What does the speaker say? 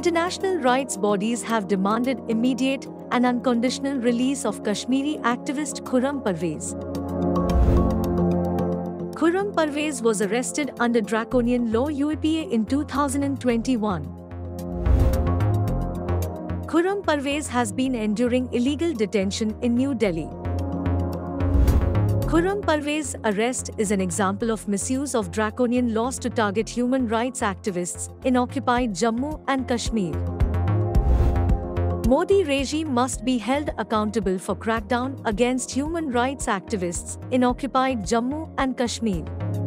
International rights bodies have demanded immediate and unconditional release of Kashmiri activist Khurram Parvez. Khurram Parvez was arrested under draconian law UAPA in 2021. Khurram Parvez has been enduring illegal detention in New Delhi. Khurram Parvez's arrest is an example of misuse of draconian laws to target human rights activists in occupied Jammu and Kashmir. Modi regime must be held accountable for crackdown against human rights activists in occupied Jammu and Kashmir.